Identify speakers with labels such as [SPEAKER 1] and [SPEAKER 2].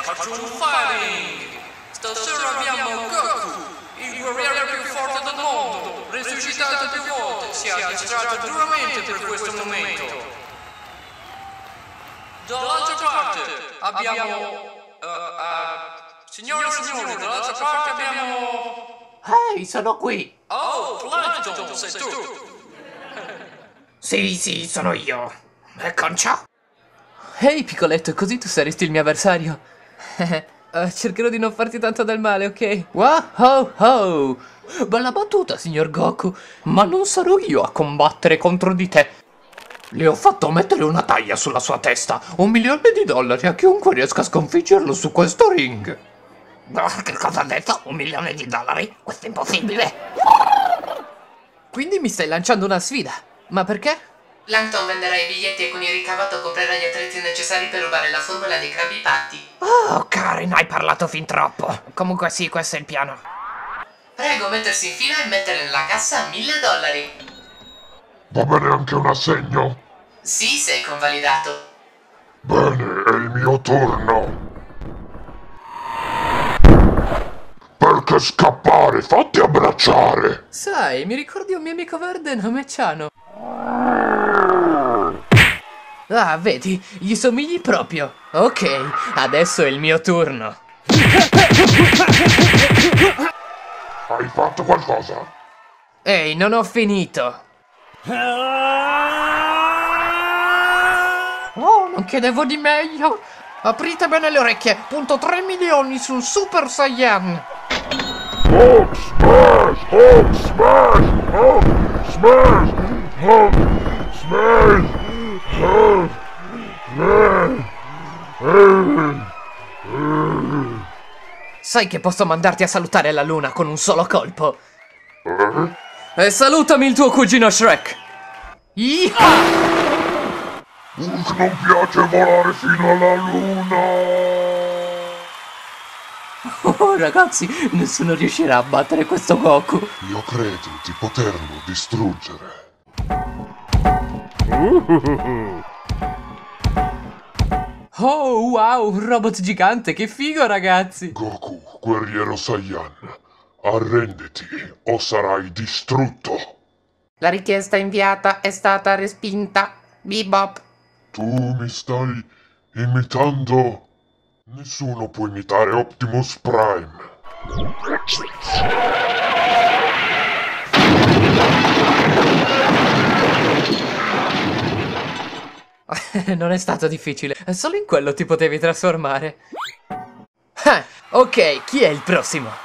[SPEAKER 1] Cartoon Fighting! Stasera abbiamo Goku, il guerriero più forte del mondo, risuscitato più volte, si è distratto duramente per questo momento. Dall'altra parte abbiamo... signore e signori, dall'altra parte abbiamo...
[SPEAKER 2] Ehi, sono qui!
[SPEAKER 1] Oh, Plankton, sei tu!
[SPEAKER 2] Sì, sono io. E Concia?
[SPEAKER 3] Ehi, piccoletto, così tu saresti il mio avversario. Cercherò di non farti tanto del male, ok? Wow. Bella battuta, signor Goku. Ma non sarò io a combattere contro di te.
[SPEAKER 2] Le ho fatto mettere una taglia sulla sua testa. $1.000.000 a chiunque riesca a sconfiggerlo su questo ring. Che cosa ha detto? $1.000.000? Questo è impossibile.
[SPEAKER 3] Quindi mi stai lanciando una sfida. Ma perché?
[SPEAKER 4] Plankton venderà i biglietti e con il ricavato comprerà gli attrezzi necessari per rubare la formula dei Krabby Patty.
[SPEAKER 2] Oh, Karen, hai parlato fin troppo. Comunque sì, questo è il piano.
[SPEAKER 4] Prego mettersi in fila e mettere nella cassa $1.000.
[SPEAKER 5] Va bene anche un assegno?
[SPEAKER 4] Sì, sei convalidato.
[SPEAKER 5] Bene, è il mio turno. Perché scappare? Fatti abbracciare!
[SPEAKER 3] Sai, mi ricordi un mio amico verde nome Ciano. Ah, vedi, gli somigli proprio. Ok, adesso è il mio turno.
[SPEAKER 5] Hai fatto qualcosa?
[SPEAKER 3] Ehi, non ho finito.
[SPEAKER 2] Oh, non chiedevo di meglio. Aprite bene le orecchie. Punto 3 milioni sul Super Saiyan.
[SPEAKER 5] Hulk smash! Hulk smash! Hulk smash! Hulk smash! Hulk smash!
[SPEAKER 3] Sai che posso mandarti a salutare la luna con un solo colpo? E salutami il tuo cugino Shrek! Yeehaw!
[SPEAKER 5] Hulk non piace volare fino alla luna!
[SPEAKER 3] Oh ragazzi, nessuno riuscirà a battere questo Goku.
[SPEAKER 5] Io credo di poterlo distruggere.
[SPEAKER 3] Oh wow, un robot gigante, che figo ragazzi!
[SPEAKER 5] Goku, guerriero Saiyan, arrenditi o sarai distrutto.
[SPEAKER 2] La richiesta inviata è stata respinta. Bebop.
[SPEAKER 5] Tu mi stai imitando? Nessuno può imitare Optimus Prime.
[SPEAKER 3] Non è stato difficile, solo in quello ti potevi trasformare. Ah, ok, chi è il prossimo?